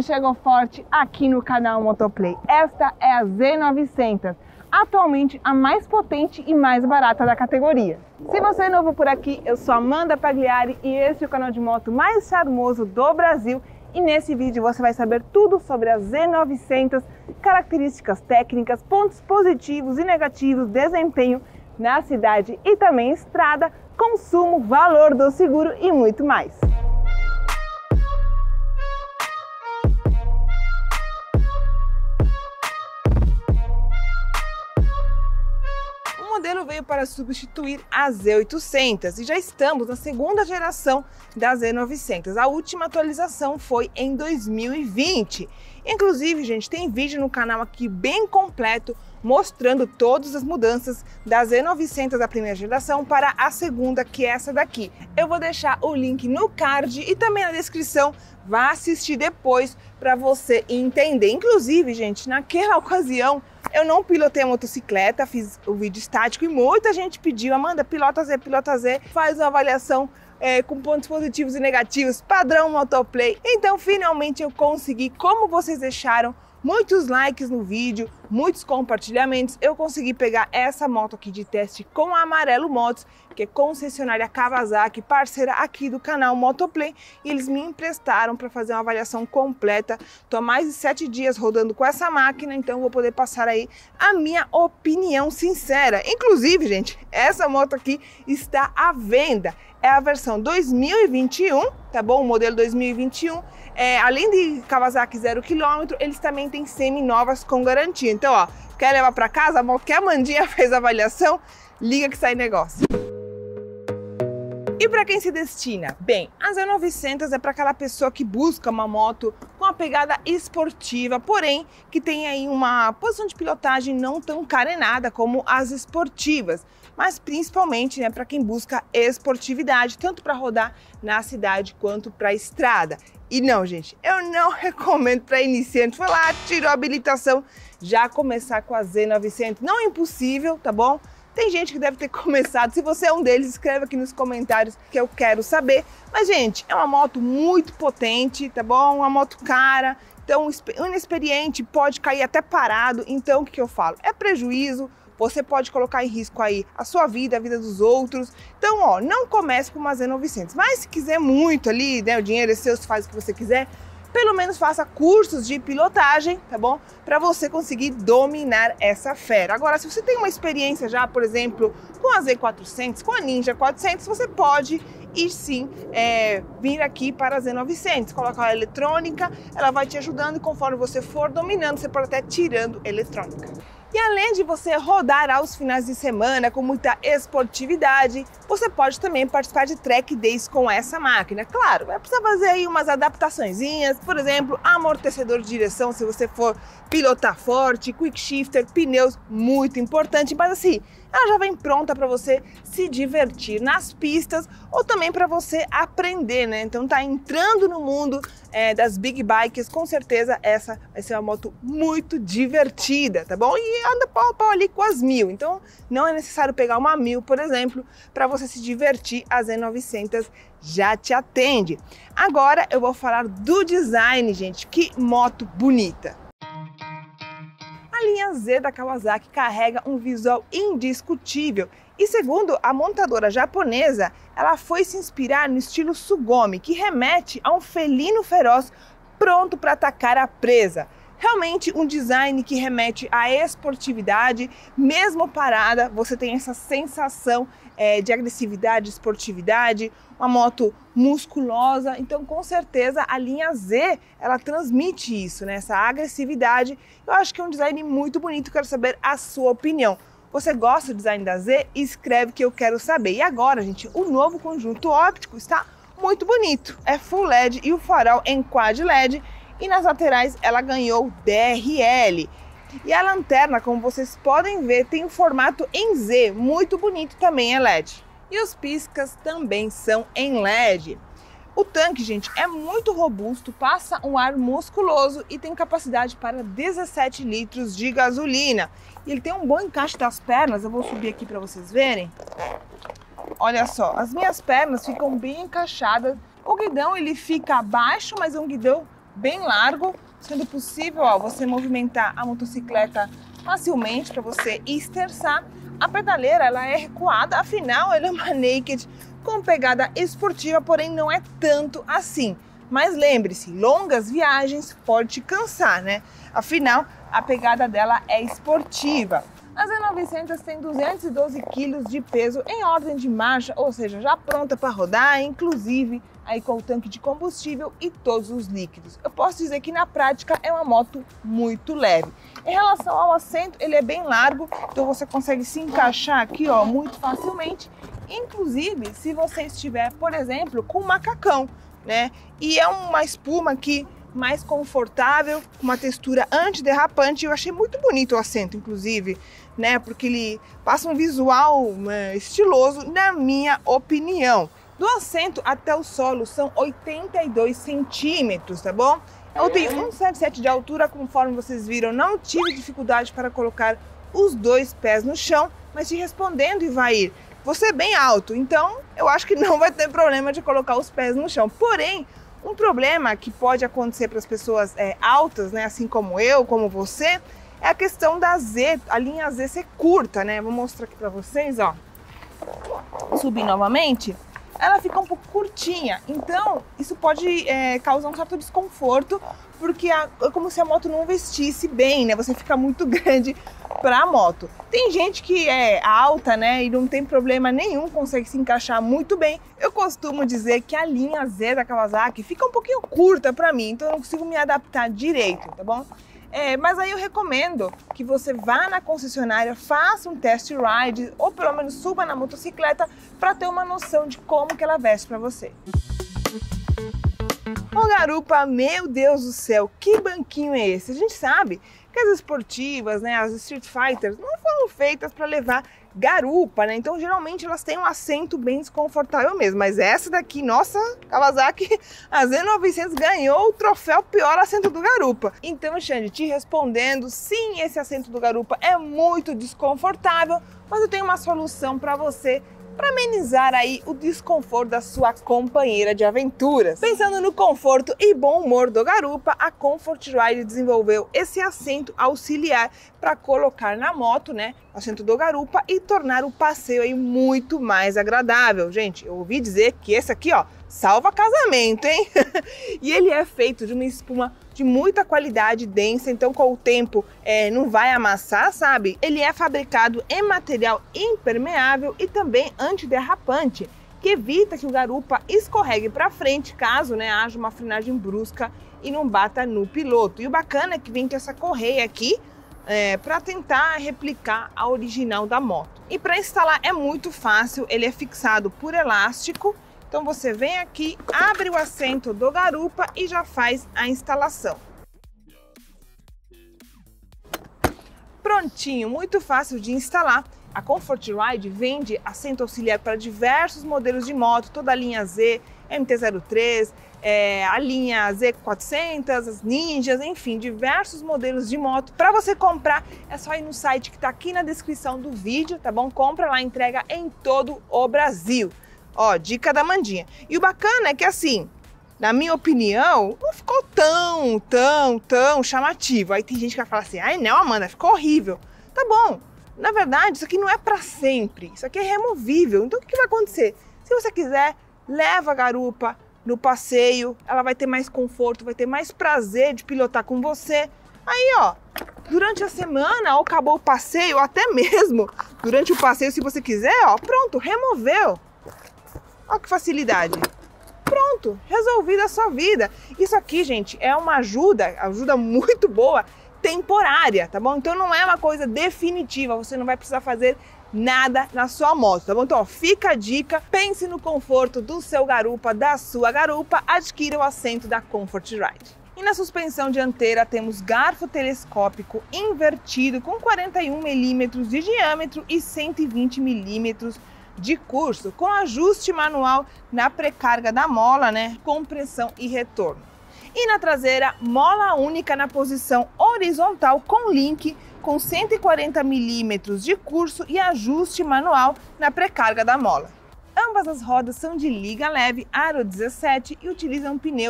ano chegou forte aqui no canal Motoplay. Esta é a Z900, atualmente a mais potente e mais barata da categoria. Se você é novo por aqui, eu sou Amanda Pagliari e esse é o canal de moto mais charmoso do Brasil. E nesse vídeo você vai saber tudo sobre a Z900, características técnicas, pontos positivos e negativos, desempenho na cidade e também estrada, consumo, valor do seguro e muito mais. O modelo veio para substituir a Z800 e já estamos na segunda geração da Z900. A última atualização foi em 2020. Inclusive, gente, tem vídeo no canal aqui bem completo mostrando todas as mudanças da Z900 da primeira geração para a segunda, que é essa daqui. Eu vou deixar o link no card e também na descrição. Vá assistir depois para você entender. Inclusive, gente, naquela ocasião eu não pilotei a motocicleta, fiz o vídeo estático e muita gente pediu: Amanda, pilota Z, faz uma avaliação com pontos positivos e negativos, padrão Motoplay. Então, finalmente eu consegui, como vocês deixaram muitos likes no vídeo, muitos compartilhamentos, eu consegui pegar essa moto aqui de teste com a Amarelo Motos, que é concessionária Kawasaki, parceira aqui do canal Motoplay, e eles me emprestaram para fazer uma avaliação completa. Tô há mais de 7 dias rodando com essa máquina, então vou poder passar aí a minha opinião sincera. Inclusive, gente, essa moto aqui está à venda. É a versão 2021, tá bom? O modelo 2021. Além de Kawasaki 0 km, eles também têm semi-novas com garantia. Então, ó, quer levar para casa? A moto que a Amandinha fez a avaliação, liga que sai negócio. E para quem se destina? Bem, a Z900 é para aquela pessoa que busca uma moto com uma pegada esportiva, porém que tem aí uma posição de pilotagem não tão carenada como as esportivas, mas principalmente, né, para quem busca esportividade, tanto para rodar na cidade quanto para a estrada. E não, gente, eu não recomendo para iniciante. Foi lá, tirou a habilitação, já começar com a Z900. Não é impossível, tá bom? Tem gente que deve ter começado. Se você é um deles, escreve aqui nos comentários que eu quero saber. Mas, gente, é uma moto muito potente, tá bom? Uma moto cara. Então, o inexperiente pode cair até parado. Então, o que eu falo? É prejuízo. Você pode colocar em risco aí a sua vida, a vida dos outros. Então, ó, não comece com uma Z900. Mas se quiser muito ali, né, o dinheiro é seu, você faz o que você quiser, pelo menos faça cursos de pilotagem, tá bom? Para você conseguir dominar essa fera. Agora, se você tem uma experiência já, por exemplo, com a Z400, com a Ninja 400, você pode ir sim vir aqui para a Z900. Colocar a eletrônica, ela vai te ajudando e conforme você for dominando, você pode até tirando eletrônica. E além de você rodar aos finais de semana com muita esportividade, você pode também participar de track days com essa máquina. Claro, vai precisar fazer aí umas adaptaçõezinhas, por exemplo, amortecedor de direção se você for pilotar forte, quick shifter, pneus, muito importante, mas assim, ela já vem pronta para você se divertir nas pistas ou também para você aprender, né? Então tá entrando no mundo das big bikes, com certeza essa vai ser uma moto muito divertida, tá bom? E anda pau a pau ali com as 1000, então não é necessário pegar uma 1000, por exemplo, para você se divertir. A Z900 já te atende. Agora eu vou falar do design, gente, que moto bonita. A linha Z da Kawasaki carrega um visual indiscutível e, segundo a montadora japonesa, ela foi se inspirar no estilo Sugome, que remete a um felino feroz pronto para atacar a presa. Realmente um design que remete à esportividade, mesmo parada, você tem essa sensação de agressividade, esportividade, uma moto musculosa. Então, com certeza, a linha Z, ela transmite isso, né? Essa agressividade. Eu acho que é um design muito bonito, quero saber a sua opinião. Você gosta do design da Z? Escreve que eu quero saber. E agora, gente, o novo conjunto óptico está muito bonito. É Full LED e o farol em Quad LED. E nas laterais ela ganhou DRL. E a lanterna, como vocês podem ver, tem um formato em Z, muito bonito, também é LED. E os piscas também são em LED. O tanque, gente, é muito robusto, passa um ar musculoso e tem capacidade para 17 litros de gasolina. E ele tem um bom encaixe das pernas, eu vou subir aqui para vocês verem. Olha só, as minhas pernas ficam bem encaixadas. O guidão ele fica abaixo, mas é um guidão bem largo, sendo possível, ó, você movimentar a motocicleta facilmente para você esterçar. A pedaleira ela é recuada, afinal ela é uma naked com pegada esportiva, porém não é tanto assim. Mas lembre-se, longas viagens pode te cansar, né? Afinal, a pegada dela é esportiva. A Z900 tem 212 kg de peso em ordem de marcha, ou seja, já pronta para rodar, inclusive aí com o tanque de combustível e todos os líquidos. Eu posso dizer que na prática é uma moto muito leve. Em relação ao assento, ele é bem largo, então você consegue se encaixar aqui, ó, muito facilmente. Inclusive, se você estiver, por exemplo, com um macacão, né? E é uma espuma aqui mais confortável, com uma textura antiderrapante. Eu achei muito bonito o assento, inclusive, né? Porque ele passa um visual estiloso, na minha opinião. Do assento até o solo são 82 centímetros, tá bom? Eu tenho 1,77 de altura, conforme vocês viram, não tive dificuldade para colocar os dois pés no chão, mas te respondendo, Ivair, você é bem alto, então eu acho que não vai ter problema de colocar os pés no chão. Porém, um problema que pode acontecer para as pessoas altas, né, assim como eu, como você, é a questão da Z, a linha Z ser curta, né? Vou mostrar aqui para vocês, ó. Subir novamente. Ela fica um pouco curtinha, então isso pode causar um certo desconforto, porque é como se a moto não vestisse bem, né? Você fica muito grande para a moto. Tem gente que é alta, né, e não tem problema nenhum, consegue se encaixar muito bem. Eu costumo dizer que a linha Z da Kawasaki fica um pouquinho curta para mim, então eu não consigo me adaptar direito, tá bom? Mas aí eu recomendo que você vá na concessionária, faça um test ride ou pelo menos suba na motocicleta para ter uma noção de como que ela veste para você. Ô garupa, meu Deus do céu, que banquinho é esse? A gente sabe que as esportivas, né, as Street Fighters não foram feitas para levar garupa, né? Então geralmente elas têm um assento bem desconfortável mesmo, mas essa daqui, nossa, Kawasaki, a Z900 ganhou o troféu pior assento do garupa. Então, Xande, te respondendo, sim, esse assento do garupa é muito desconfortável, mas eu tenho uma solução para você, para amenizar aí o desconforto da sua companheira de aventuras. Pensando no conforto e bom humor do garupa, a Comfort Ride desenvolveu esse assento auxiliar para colocar na moto, né, o assento do garupa e tornar o passeio aí muito mais agradável. Gente, eu ouvi dizer que esse aqui, ó, salva casamento, hein? E ele é feito de uma espuma de muita qualidade, densa, então com o tempo não vai amassar, sabe? Ele é fabricado em material impermeável e também antiderrapante, que evita que o garupa escorregue para frente caso, né, haja uma frenagem brusca e não bata no piloto. E o bacana é que vem com essa correia aqui para tentar replicar a original da moto. E para instalar é muito fácil, ele é fixado por elástico. Então você vem aqui, abre o assento do garupa e já faz a instalação. Prontinho, muito fácil de instalar. A Comfort Ride vende assento auxiliar para diversos modelos de moto, toda a linha Z, MT-03, a linha Z400, as Ninjas, enfim, diversos modelos de moto. Para você comprar, é só ir no site que está aqui na descrição do vídeo, tá bom? Compra lá, entrega em todo o Brasil. Ó, dica da Mandinha. E o bacana é que assim, na minha opinião, não ficou tão chamativo. Aí tem gente que vai falar assim, ai não, Amanda, ficou horrível. Tá bom, na verdade isso aqui não é para sempre, isso aqui é removível. Então o que vai acontecer? Se você quiser, leva a garupa no passeio, ela vai ter mais conforto, vai ter mais prazer de pilotar com você. Aí, ó, durante a semana, ou acabou o passeio, ou até mesmo durante o passeio, se você quiser, ó, pronto, removeu. Olha que facilidade. Pronto, resolvida a sua vida. Isso aqui, gente, é uma ajuda muito boa, temporária, tá bom? Então não é uma coisa definitiva, você não vai precisar fazer nada na sua moto, tá bom? Então, ó, fica a dica, pense no conforto do seu garupa, da sua garupa, adquira o assento da Comfort Ride. E na suspensão dianteira temos garfo telescópico invertido com 41 milímetros de diâmetro e 120 milímetros de curso, com ajuste manual na precarga da mola, né, compressão e retorno. E na traseira, mola única na posição horizontal com link com 140 milímetros de curso e ajuste manual na precarga da mola. Ambas as rodas são de liga leve aro 17 e utilizam pneus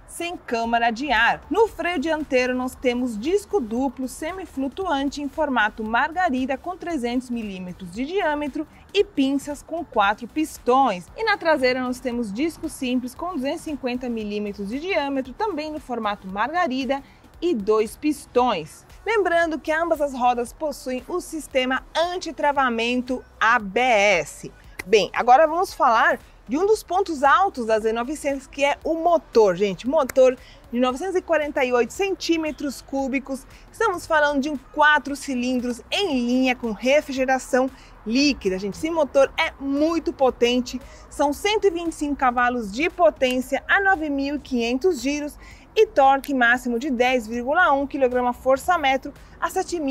sem câmara de ar. No freio dianteiro nós temos disco duplo semiflutuante em formato margarida com 300 mm de diâmetro e pinças com 4 pistões. E na traseira nós temos disco simples com 250 mm de diâmetro, também no formato margarida e 2 pistões. Lembrando que ambas as rodas possuem o sistema antitravamento ABS. Bem, agora vamos falar de um dos pontos altos da Z900, que é o motor, gente. Motor de 948 centímetros cúbicos. Estamos falando de um 4 cilindros em linha com refrigeração líquida, gente. Esse motor é muito potente. São 125 cavalos de potência a 9.500 giros e torque máximo de 10,1 kgfm a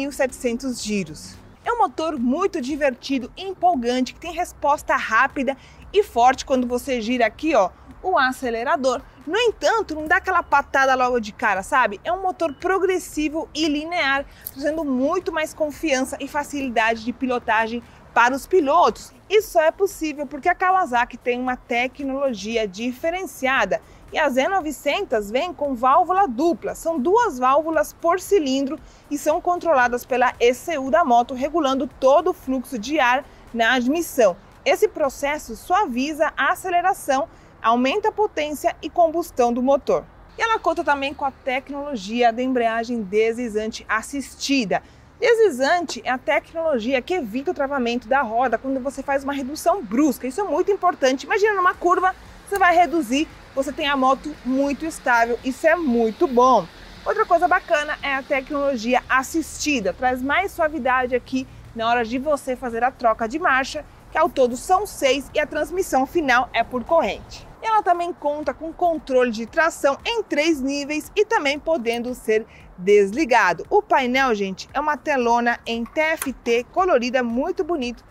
7.700 giros. É um motor muito divertido e empolgante, que tem resposta rápida e forte quando você gira aqui, ó, o acelerador. No entanto, não dá aquela patada logo de cara, sabe? É um motor progressivo e linear, trazendo muito mais confiança e facilidade de pilotagem para os pilotos. Isso só é possível porque a Kawasaki tem uma tecnologia diferenciada. E a Z900 vem com válvula dupla, são 2 válvulas por cilindro e são controladas pela ECU da moto, regulando todo o fluxo de ar na admissão. Esse processo suaviza a aceleração, aumenta a potência e combustão do motor. E ela conta também com a tecnologia da embreagem deslizante assistida. Deslizante é a tecnologia que evita o travamento da roda quando você faz uma redução brusca. Isso é muito importante. Imagina numa curva, você vai reduzir, você tem a moto muito estável, isso é muito bom. Outra coisa bacana é a tecnologia assistida, traz mais suavidade aqui na hora de você fazer a troca de marcha, que ao todo são 6 e a transmissão final é por corrente. E ela também conta com controle de tração em 3 níveis e também podendo ser desligado. O painel, gente, é uma telona em TFT colorida, muito bonito,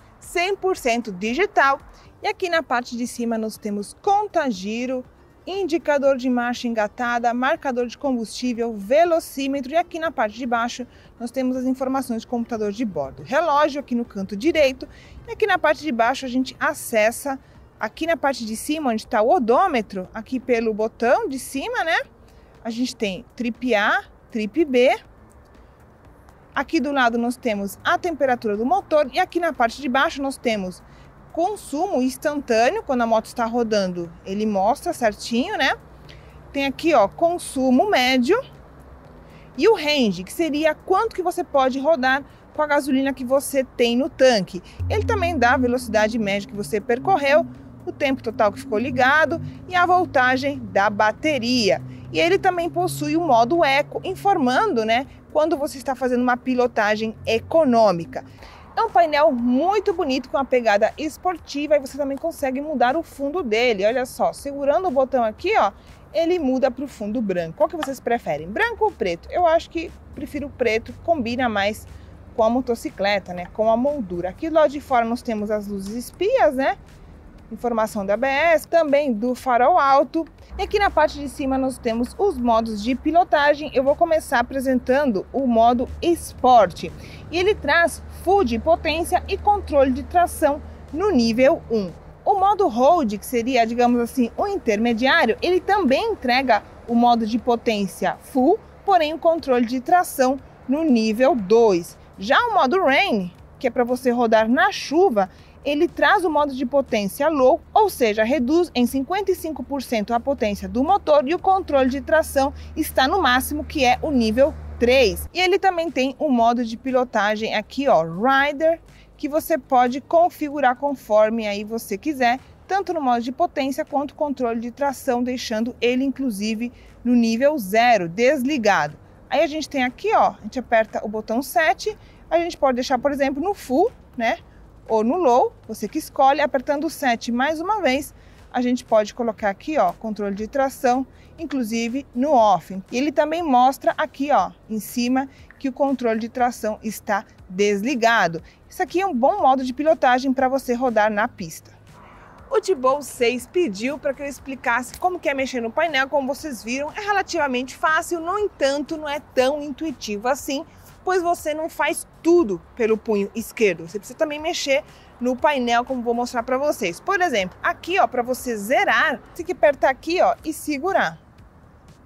100% digital. E aqui na parte de cima nós temos conta-giro, indicador de marcha engatada, marcador de combustível, velocímetro, e aqui na parte de baixo nós temos as informações de computador de bordo. Relógio aqui no canto direito, e aqui na parte de baixo a gente acessa, aqui na parte de cima onde está o odômetro, aqui pelo botão de cima, né? A gente tem trip A, trip B. Aqui do lado nós temos a temperatura do motor e aqui na parte de baixo nós temos consumo instantâneo, quando a moto está rodando, ele mostra certinho, né? Tem aqui, ó, consumo médio e o range, que seria quanto que você pode rodar com a gasolina que você tem no tanque. Ele também dá a velocidade média que você percorreu, o tempo total que ficou ligado e a voltagem da bateria. E ele também possui o modo eco, informando, né, quando você está fazendo uma pilotagem econômica. É um painel muito bonito, com uma pegada esportiva, e você também consegue mudar o fundo dele. Olha só, segurando o botão aqui, ó, ele muda para o fundo branco. Qual que vocês preferem, branco ou preto? Eu acho que prefiro o preto, combina mais com a motocicleta, né, com a moldura. Aqui do lado de fora nós temos as luzes espias, né, informação da ABS, também do farol alto. E aqui na parte de cima nós temos os modos de pilotagem. Eu vou começar apresentando o modo Sport. E ele traz full de potência e controle de tração no nível 1. O modo Road, que seria, digamos assim, o intermediário, ele também entrega o modo de potência full, porém o controle de tração no nível 2. Já o modo Rain, que é para você rodar na chuva, ele traz o modo de potência low, ou seja, reduz em 55% a potência do motor, e o controle de tração está no máximo, que é o nível 3. E ele também tem o modo de pilotagem aqui, ó, Rider, que você pode configurar conforme aí você quiser, tanto no modo de potência quanto controle de tração, deixando ele inclusive no nível 0, desligado. Aí a gente tem aqui, ó, a gente aperta o botão 7, a gente pode deixar, por exemplo, no full, né? Ou no low, você que escolhe. Apertando o 7 mais uma vez, a gente pode colocar aqui, ó, controle de tração, inclusive no off. E ele também mostra aqui, ó, em cima, que o controle de tração está desligado. Isso aqui é um bom modo de pilotagem para você rodar na pista. O T-Bow 6 pediu para que eu explicasse como que é mexer no painel. Como vocês viram, é relativamente fácil, no entanto, não é tão intuitivo assim, pois você não faz tudo pelo punho esquerdo. Você precisa também mexer no painel, como vou mostrar para vocês. Por exemplo, aqui, ó, para você zerar, você tem que apertar aqui, ó, e segurar.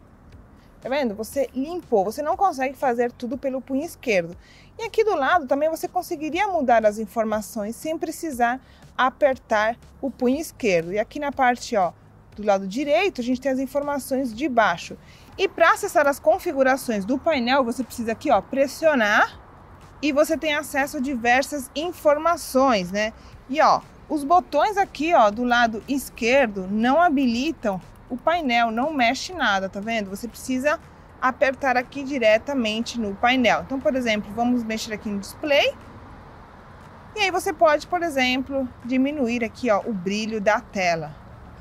Tá vendo? Você limpou, você não consegue fazer tudo pelo punho esquerdo. E aqui do lado também você conseguiria mudar as informações sem precisar apertar o punho esquerdo. E aqui na parte, ó, do lado direito, a gente tem as informações de baixo. E para acessar as configurações do painel, você precisa aqui, ó, pressionar e você tem acesso a diversas informações, né? E ó, os botões aqui, ó, do lado esquerdo não habilitam o painel, não mexe nada, tá vendo? Você precisa apertar aqui diretamente no painel. Então, por exemplo, vamos mexer aqui no display. E aí você pode, por exemplo, diminuir aqui, ó, o brilho da tela.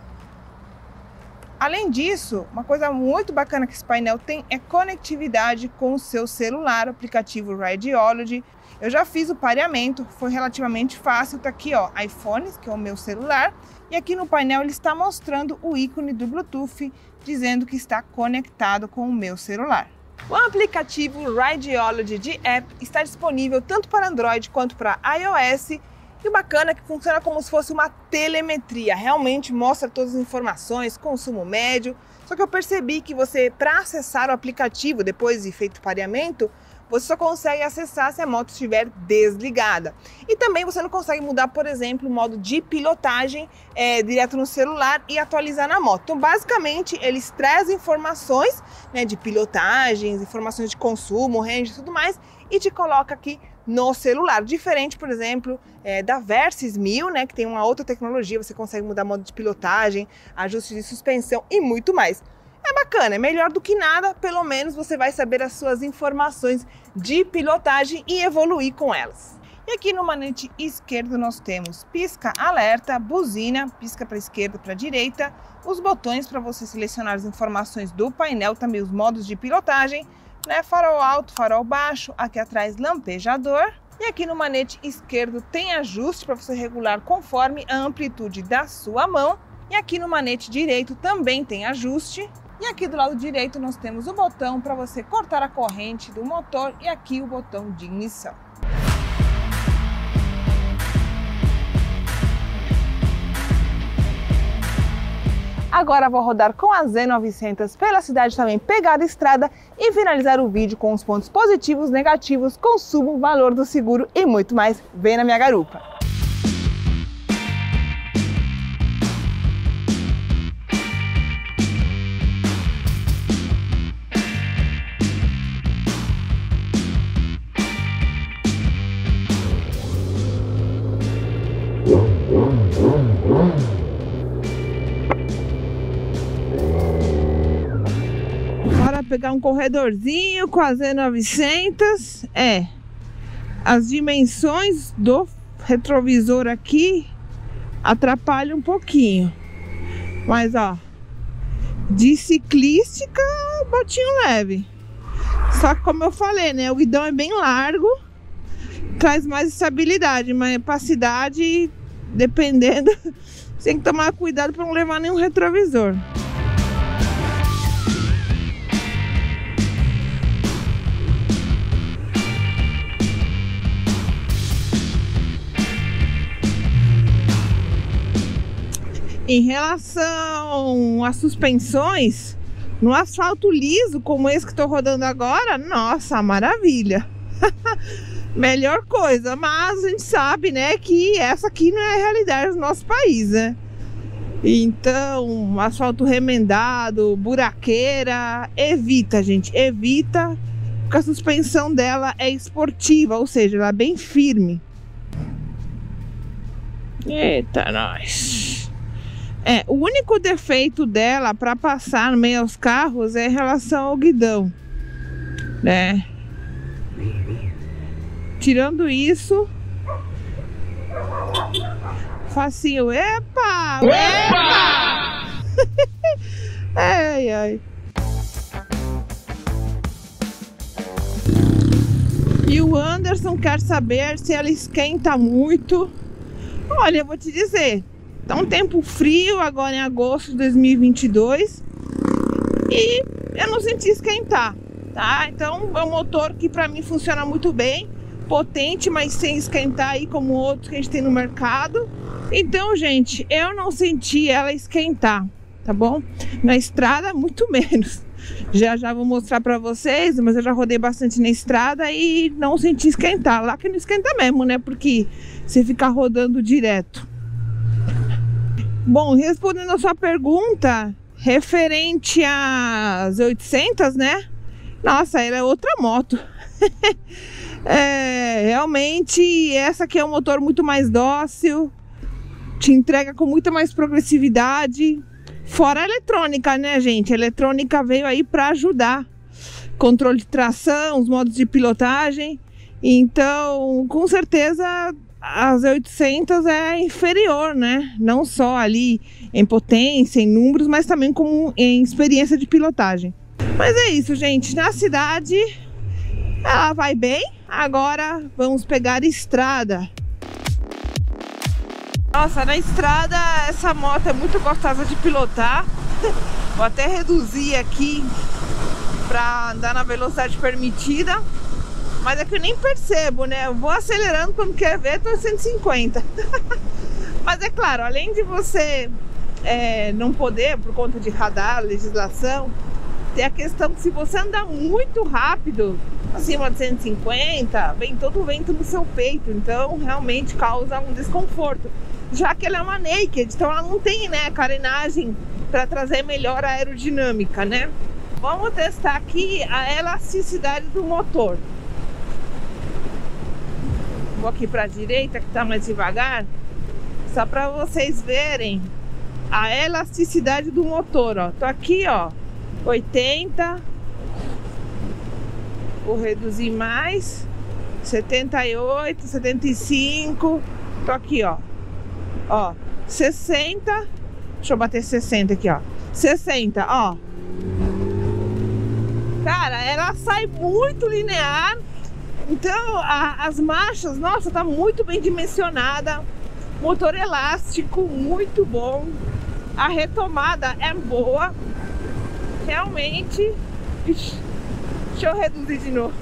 Além disso, uma coisa muito bacana que esse painel tem é conectividade com o seu celular, o aplicativo Radiology. Eu já fiz o pareamento, foi relativamente fácil. Tá aqui, ó, iPhone, que é o meu celular. E aqui no painel ele está mostrando o ícone do Bluetooth, dizendo que está conectado com o meu celular. O aplicativo Radiology de app está disponível tanto para Android quanto para iOS. E o bacana é que funciona como se fosse uma telemetria, realmente mostra todas as informações, consumo médio. Só que eu percebi que você, para acessar o aplicativo depois de feito o pareamento, você só consegue acessar se a moto estiver desligada. E também você não consegue mudar, por exemplo, o modo de pilotagem direto no celular e atualizar na moto. Então, basicamente, eles trazem informações, né, de pilotagens, informações de consumo, range e tudo mais, e te coloca aqui no celular. Diferente, por exemplo, da Versys 1000, né, que tem uma outra tecnologia, você consegue mudar modo de pilotagem, ajuste de suspensão e muito mais. É bacana, é melhor do que nada, pelo menos você vai saber as suas informações de pilotagem e evoluir com elas. E aqui no manete esquerdo nós temos pisca alerta, buzina, pisca para a esquerda, para a direita, os botões para você selecionar as informações do painel, também os modos de pilotagem, né, farol alto, farol baixo, aqui atrás lampejador. E aqui no manete esquerdo tem ajuste para você regular conforme a amplitude da sua mão. E aqui no manete direito também tem ajuste. E aqui do lado direito nós temos o botão para você cortar a corrente do motor e aqui o botão de ignição. Agora vou rodar com a Z900 pela cidade também, pegar a estrada e finalizar o vídeo com os pontos positivos, negativos, consumo, valor do seguro e muito mais. Vem na minha garupa! Pegar um corredorzinho com a Z900. As dimensões do retrovisor aqui atrapalham um pouquinho, mas ó, de ciclística, botinho leve. Só que como eu falei, né, o guidão é bem largo, traz mais estabilidade, mas para a cidade, dependendo, você tem que tomar cuidado para não levar nenhum retrovisor. Em relação às suspensões, no asfalto liso como esse que estou rodando agora, nossa, maravilha! Melhor coisa, mas a gente sabe, né, que essa aqui não é a realidade do nosso país, né? Então, asfalto remendado, buraqueira, evita, gente, evita, porque a suspensão dela é esportiva, ou seja, ela é bem firme. Eita, nós! O único defeito dela para passar no meio aos carros é em relação ao guidão, né? Tirando isso, facinho. Epa! Epa! Ai, ai. E o Anderson quer saber se ela esquenta muito. Olha, eu vou te dizer, tá um tempo frio agora em agosto de 2022 e eu não senti esquentar, tá? Então é um motor que pra mim funciona muito bem, potente, mas sem esquentar aí como outros que a gente tem no mercado. Então, gente, eu não senti ela esquentar, tá bom? Na estrada, muito menos. Já já vou mostrar pra vocês, mas eu já rodei bastante na estrada e não senti esquentar. Lá que não esquenta mesmo, né? Porque você fica rodando direto. Bom, respondendo a sua pergunta referente às 800, né? Nossa, ela é outra moto. Realmente essa aqui é um motor muito mais dócil, te entrega com muita mais progressividade. Fora a eletrônica, né, gente? A eletrônica veio aí para ajudar. Controle de tração, os modos de pilotagem. Então, com certeza, as 800 é inferior, né? Não só ali em potência, em números, mas também como em experiência de pilotagem. Mas é isso, gente. Na cidade, ela vai bem. Agora, vamos pegar estrada. Nossa, na estrada, essa moto é muito gostosa de pilotar. Vou até reduzir aqui para andar na velocidade permitida. Mas é que eu nem percebo, né? Eu vou acelerando, quando quer ver, tô 150. Mas é claro, além de você não poder, por conta de radar, legislação, tem a questão que se você andar muito rápido, acima de 150, vem todo o vento no seu peito. Então, realmente causa um desconforto. Já que ela é uma naked, então ela não tem, né, carenagem para trazer melhor aerodinâmica, né? Vamos testar aqui a elasticidade do motor. Vou aqui para a direita, que está mais devagar, só para vocês verem a elasticidade do motor, ó. Tô aqui, ó, 80. Vou reduzir mais, 78, 75. Tô aqui, ó. Ó, 60. Deixa eu bater 60 aqui, ó. 60, ó. Cara, ela sai muito linear. Então, as marchas, nossa, tá muito bem dimensionada. Motor elástico, muito bom. A retomada é boa. Realmente. Ixi, deixa eu reduzir de novo.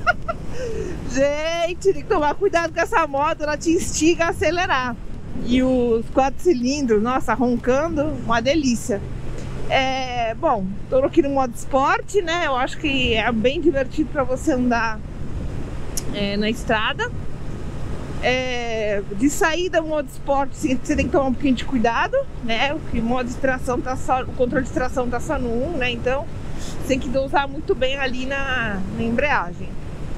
Gente, tem que tomar cuidado com essa moto, ela te instiga a acelerar. E os 4 cilindros, nossa, roncando, uma delícia. Bom, tô aqui no modo esporte, né? Eu acho que é bem divertido para você andar na estrada. De saída, o modo esporte, você tem que tomar um pouquinho de cuidado, né? O modo de tração tá só, o controle de tração tá só no 1, né? Então você tem que dosar muito bem ali na embreagem.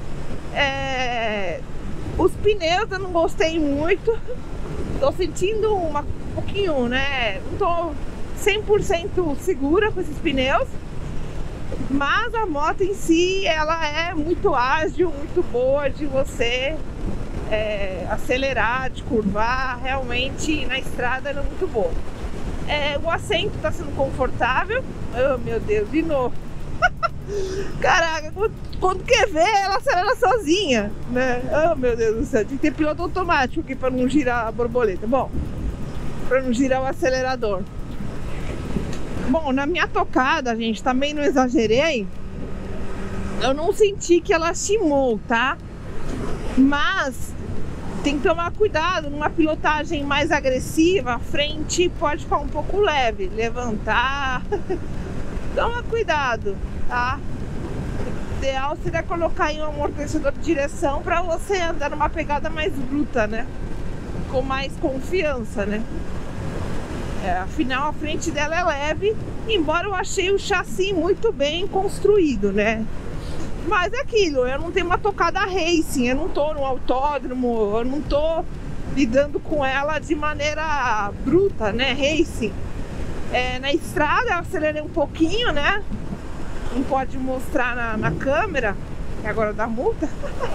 Os pneus eu não gostei muito. Tô sentindo um pouquinho, né? Não tô 100% segura com esses pneus. Mas a moto em si, ela é muito ágil, muito boa de você acelerar, de curvar. Realmente na estrada ela é muito boa. O assento tá sendo confortável. Oh, meu Deus, de novo. Caraca, quando quer ver, ela acelera sozinha, né? Oh, meu Deus do céu, tem que ter piloto automático aqui para não girar a borboleta. Bom, para não girar o acelerador. Bom, na minha tocada, gente, também não exagerei. Eu não senti que ela chimou, tá? Mas tem que tomar cuidado. Numa pilotagem mais agressiva, a frente pode ficar um pouco leve. Levantar. Toma cuidado, tá? O ideal seria colocar aí um amortecedor de direção para você andar numa pegada mais bruta, né? Com mais confiança, né? Afinal, a frente dela é leve, embora eu achei o chassi muito bem construído, né? Mas é aquilo, eu não tenho uma tocada racing, eu não tô no autódromo, eu não tô lidando com ela de maneira bruta, né? Racing. Na estrada eu acelerei um pouquinho, né? Não pode mostrar na câmera, que agora dá multa.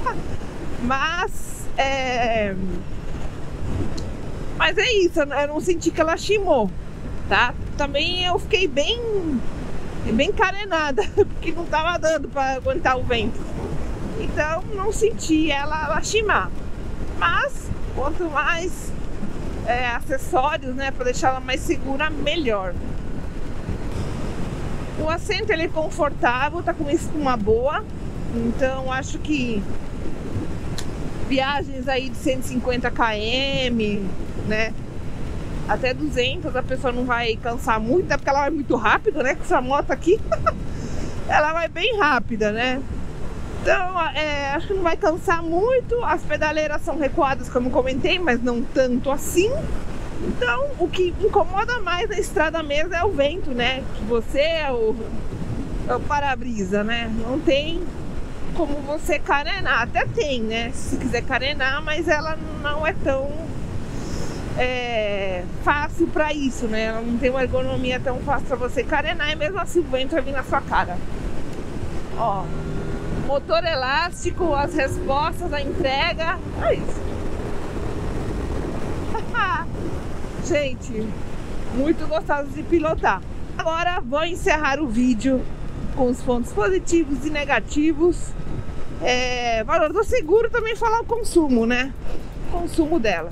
Mas é isso, eu não senti que ela chimou, tá? Também eu fiquei bem carenada, porque não tava dando para aguentar o vento. Então não senti ela chimar. Mas quanto mais acessórios, né, para deixar ela mais segura, melhor. O assento ele é confortável, tá com espuma boa, então acho que viagens aí de 150 km, né, até 200 a pessoa não vai cansar muito, até porque ela vai muito rápido, né, com essa moto aqui. ela vai bem rápida, né? Então, acho que não vai cansar muito. As pedaleiras são recuadas, como comentei, mas não tanto assim. Então, o que incomoda mais na estrada mesmo é o vento, né? Que você é o para-brisa, né? Não tem como você carenar. Até tem, né? Se quiser carenar, mas ela não é tão fácil para isso, né? Ela não tem uma ergonomia tão fácil para você carenar e mesmo assim o vento vai vir na sua cara. Ó, motor elástico, as respostas, a entrega, é isso. Gente, muito gostoso de pilotar. Agora vou encerrar o vídeo com os pontos positivos e negativos. Valor do seguro, também falar o consumo, né? Consumo dela.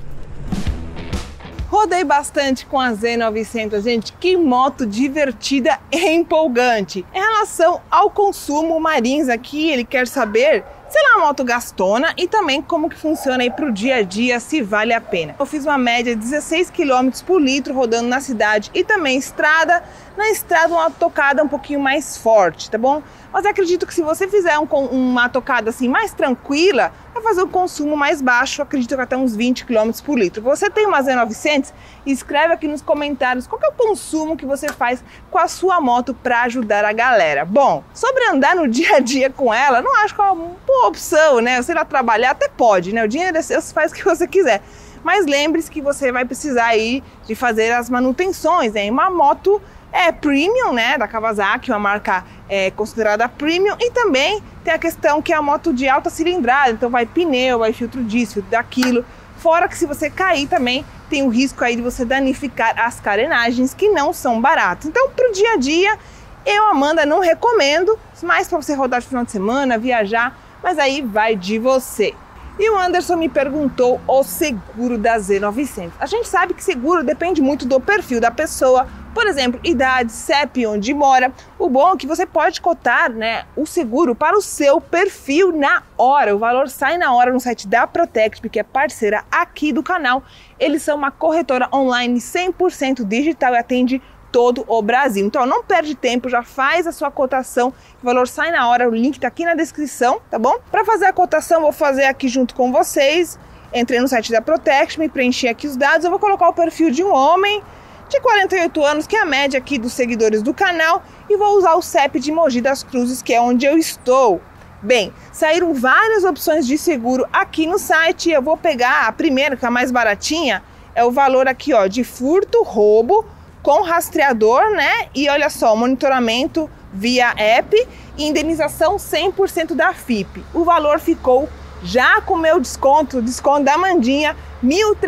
Rodei bastante com a Z900, gente, que moto divertida e empolgante. Em relação ao consumo, o Marins aqui, ele quer saber se ela é uma moto gastona e também como que funciona aí para o dia a dia, se vale a pena. Eu fiz uma média de 16 km por litro rodando na cidade e também estrada. Na estrada uma tocada um pouquinho mais forte, tá bom? Mas acredito que se você fizer uma tocada assim mais tranquila, vai fazer um consumo mais baixo, acredito que até uns 20 km por litro. Você tem uma Z900? Escreve aqui nos comentários qual que é o consumo que você faz com a sua moto para ajudar a galera. Bom, sobre andar no dia a dia com ela, não acho que é uma boa opção, né? Você ir lá trabalhar até pode, né? O dinheiro é seu, você faz o que você quiser. Mas lembre-se que você vai precisar aí de fazer as manutenções, né? Uma moto premium, né, da Kawasaki, uma marca considerada premium, e também tem a questão que é a moto de alta cilindrada, então vai pneu, vai filtro disso, filtro daquilo, fora que se você cair também tem o risco aí de você danificar as carenagens, que não são baratas. Então, para o dia a dia, eu, Amanda, não recomendo, mais para você rodar no final de semana, viajar, mas aí vai de você. E o Anderson me perguntou o seguro da Z900. A gente sabe que seguro depende muito do perfil da pessoa, por exemplo, idade, CEP, onde mora. O bom é que você pode cotar, né, o seguro para o seu perfil na hora. O valor sai na hora no site da Protect, que é parceira aqui do canal. Eles são uma corretora online 100% digital e atende todo o Brasil. Então não perde tempo, já faz a sua cotação, o valor sai na hora, o link tá aqui na descrição, tá bom? Para fazer a cotação, vou fazer aqui junto com vocês. Entrei no site da Protect, me preenchi aqui os dados, eu vou colocar o perfil de um homem de 48 anos, que é a média aqui dos seguidores do canal, e vou usar o CEP de Mogi das Cruzes, que é onde eu estou. Bem, saíram várias opções de seguro aqui no site, eu vou pegar a primeira, que é a mais baratinha, é o valor aqui, ó, de furto, roubo, com rastreador, né? E olha só, monitoramento via app e indenização 100% da FIP. O valor ficou, já com o meu desconto da Mandinha, R$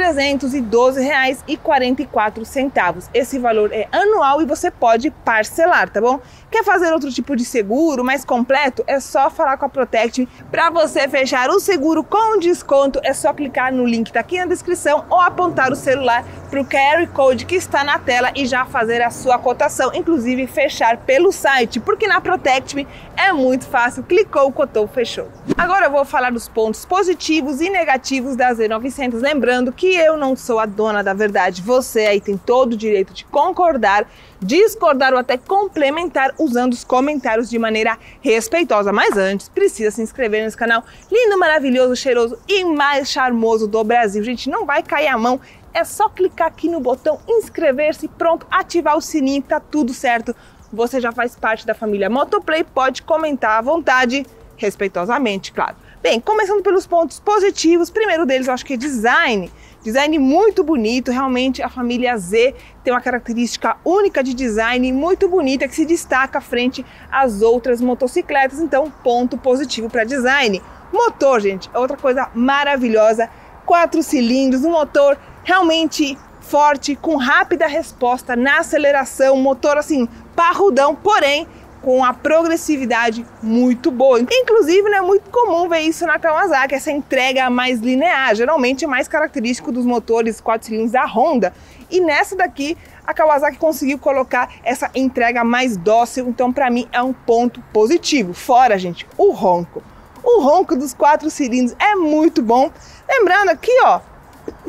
1.312,44. Esse valor é anual e você pode parcelar, tá bom? Quer fazer outro tipo de seguro mais completo? É só falar com a Protect. Para você fechar o seguro com desconto, é só clicar no link que tá aqui na descrição ou apontar o celular para o QR Code que está na tela e já fazer a sua cotação, inclusive fechar pelo site, porque na Protect é muito fácil, clicou, cotou, fechou. Agora eu vou falar dos pontos positivos e negativos da Z900, lembrando que eu não sou a dona da verdade, você aí tem todo o direito de concordar, discordar ou até complementar usando os comentários de maneira respeitosa, mas antes precisa se inscrever nesse canal lindo, maravilhoso, cheiroso e mais charmoso do Brasil. Gente, não vai cair a mão, é só clicar aqui no botão inscrever-se, pronto, ativar o sininho, tá tudo certo, você já faz parte da família Motoplay, pode comentar à vontade, respeitosamente, claro. Bem, começando pelos pontos positivos, primeiro deles eu acho que é design muito bonito, realmente a família Z tem uma característica única de design muito bonita que se destaca frente às outras motocicletas, então ponto positivo para design. Motor, gente, outra coisa maravilhosa, 4 cilindros, um motor realmente forte, com rápida resposta na aceleração, motor assim parrudão, porém com a progressividade muito boa. Inclusive, não é muito comum ver isso na Kawasaki, essa entrega mais linear, geralmente é mais característico dos motores 4 cilindros da Honda. E nessa daqui, a Kawasaki conseguiu colocar essa entrega mais dócil, então para mim é um ponto positivo. Fora, gente, o ronco. O ronco dos 4 cilindros é muito bom. Lembrando aqui, ó,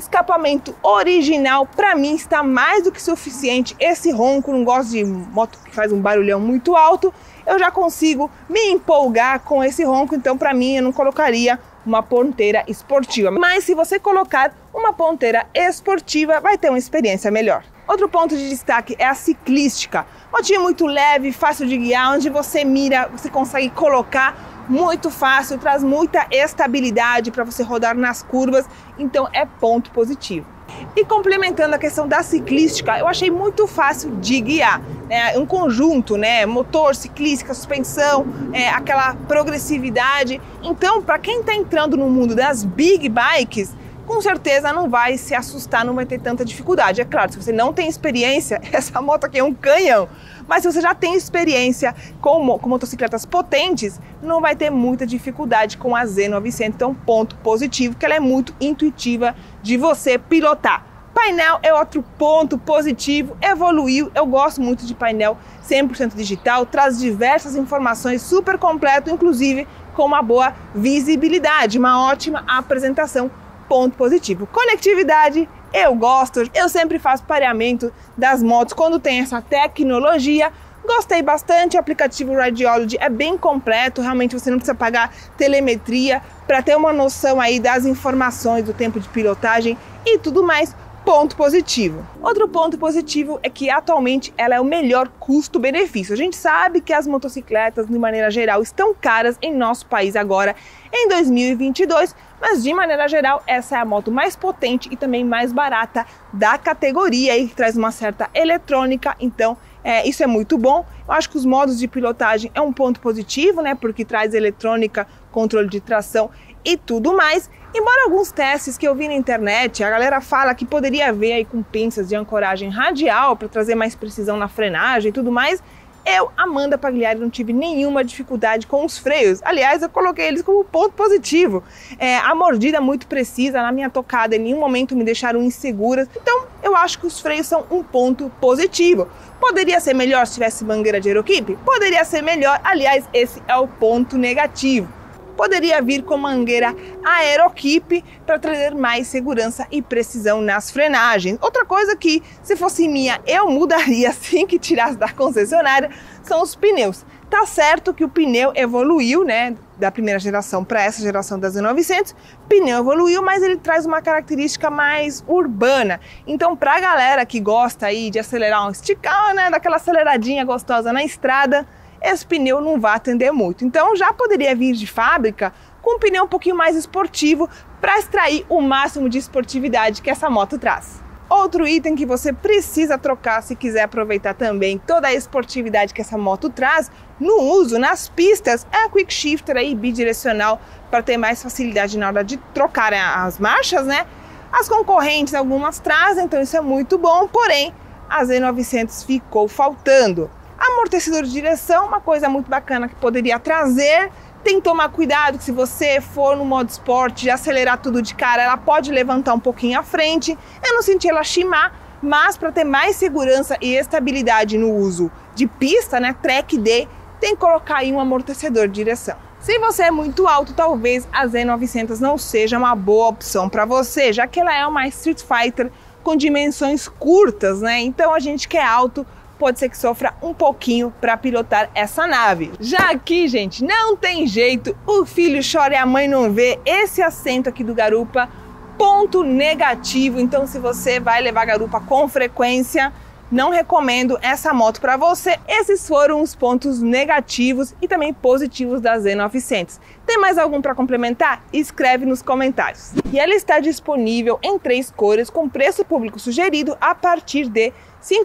escapamento original, para mim está mais do que suficiente. Esse ronco, não gosto de moto que faz um barulhão muito alto, eu já consigo me empolgar com esse ronco, então para mim eu não colocaria uma ponteira esportiva. Mas se você colocar uma ponteira esportiva, vai ter uma experiência melhor. Outro ponto de destaque é a ciclística. Motinha muito leve, fácil de guiar, onde você mira, você consegue colocar muito fácil, traz muita estabilidade para você rodar nas curvas, então é ponto positivo. E complementando a questão da ciclística, eu achei muito fácil de guiar, né? Um conjunto, né? Motor, ciclística, suspensão, aquela progressividade. Então, para quem está entrando no mundo das big bikes, com certeza não vai se assustar, não vai ter tanta dificuldade. É claro, se você não tem experiência, essa moto aqui é um canhão. Mas se você já tem experiência com motocicletas potentes, não vai ter muita dificuldade com a Z900. Então, ponto positivo, que ela é muito intuitiva de você pilotar. Painel é outro ponto positivo, evoluiu. Eu gosto muito de painel 100% digital, traz diversas informações, super completo, inclusive com uma boa visibilidade, uma ótima apresentação. Ponto positivo. Conectividade, eu gosto, eu sempre faço pareamento das motos quando tem essa tecnologia. Gostei bastante, o aplicativo Radiology é bem completo, realmente você não precisa pagar telemetria para ter uma noção aí das informações do tempo de pilotagem e tudo mais. Ponto positivo. Outro ponto positivo é que atualmente ela é o melhor custo-benefício. A gente sabe que as motocicletas, de maneira geral, estão caras em nosso país agora, em 2022, mas de maneira geral, essa é a moto mais potente e também mais barata da categoria e traz uma certa eletrônica, então isso é muito bom. Eu acho que os modos de pilotagem é um ponto positivo, né? Porque traz eletrônica, controle de tração e tudo mais. Embora alguns testes que eu vi na internet, a galera fala que poderia haver aí com pinças de ancoragem radial para trazer mais precisão na frenagem e tudo mais, eu, Amanda Pagliari, não tive nenhuma dificuldade com os freios. Aliás, eu coloquei eles como ponto positivo. A mordida muito precisa, na minha tocada, em nenhum momento me deixaram inseguras. Então, eu acho que os freios são um ponto positivo. Poderia ser melhor se tivesse mangueira de aeroquipe? Poderia ser melhor, aliás, esse é o ponto negativo. Poderia vir com mangueira aeroquipe para trazer mais segurança e precisão nas frenagens. Outra coisa que, se fosse minha, eu mudaria assim que tirasse da concessionária, são os pneus. Tá certo que o pneu evoluiu, né, da primeira geração para essa geração da Z900, o pneu evoluiu, mas ele traz uma característica mais urbana. Então, para a galera que gosta aí de acelerar um esticão, né, daquela aceleradinha gostosa na estrada, esse pneu não vai atender muito. Então já poderia vir de fábrica com um pneu um pouquinho mais esportivo para extrair o máximo de esportividade que essa moto traz. Outro item que você precisa trocar se quiser aproveitar também toda a esportividade que essa moto traz no uso, nas pistas, é a Quick Shifter aí bidirecional para ter mais facilidade na hora de trocar as marchas, né? As concorrentes algumas trazem, então isso é muito bom, porém a Z900 ficou faltando. Amortecedor de direção, uma coisa muito bacana que poderia trazer. Tem que tomar cuidado que se você for no modo esporte e acelerar tudo de cara, ela pode levantar um pouquinho à frente. Eu não senti ela chimar, mas para ter mais segurança e estabilidade no uso de pista, né, track day, tem que colocar aí um amortecedor de direção. Se você é muito alto, talvez a Z900 não seja uma boa opção para você, já que ela é uma Street Fighter com dimensões curtas, né? Então a gente que é alto pode ser que sofra um pouquinho para pilotar essa nave. Já aqui, gente, não tem jeito, o filho chora e a mãe não vê. Esse assento aqui do garupa, ponto negativo. Então, se você vai levar garupa com frequência, não recomendo essa moto para você. Esses foram os pontos negativos e também positivos da Z900. Tem mais algum para complementar? Escreve nos comentários. E ela está disponível em 3 cores com preço público sugerido a partir de R$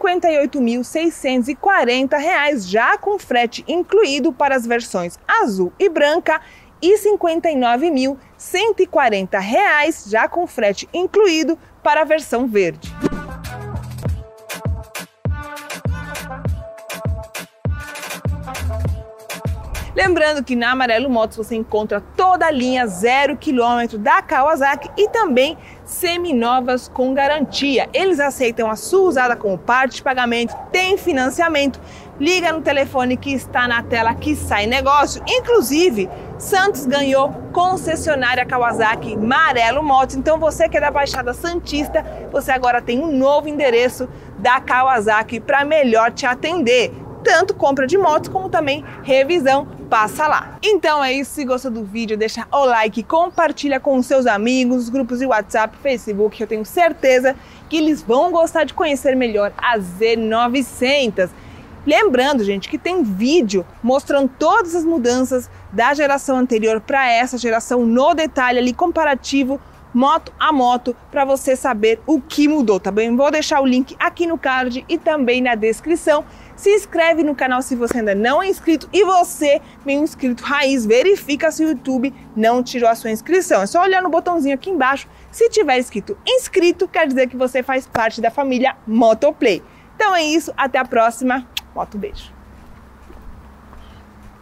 58.640, já com frete incluído para as versões azul e branca, e R$ 59.140, já com frete incluído para a versão verde. Lembrando que na Amarelo Motos você encontra toda a linha 0 km da Kawasaki e também seminovas com garantia. Eles aceitam a sua usada como parte de pagamento, tem financiamento. Liga no telefone que está na tela que sai negócio. Inclusive, Santos ganhou concessionária Kawasaki Marelo Motos. Então você que é da Baixada Santista, você agora tem um novo endereço da Kawasaki para melhor te atender. Tanto compra de motos como também revisão, passa lá. Então é isso, se gostou do vídeo, deixa o like, compartilha com os seus amigos, grupos de WhatsApp, Facebook, que eu tenho certeza que eles vão gostar de conhecer melhor a Z900. Lembrando, gente, que tem vídeo mostrando todas as mudanças da geração anterior para essa geração no detalhe ali, comparativo, moto a moto, para você saber o que mudou, tá bem? Vou deixar o link aqui no card e também na descrição. Se inscreve no canal se você ainda não é inscrito e você, meu inscrito raiz, verifica se o YouTube não tirou a sua inscrição. É só olhar no botãozinho aqui embaixo. Se tiver escrito inscrito, quer dizer que você faz parte da família Motoplay. Então é isso, até a próxima. Moto beijo.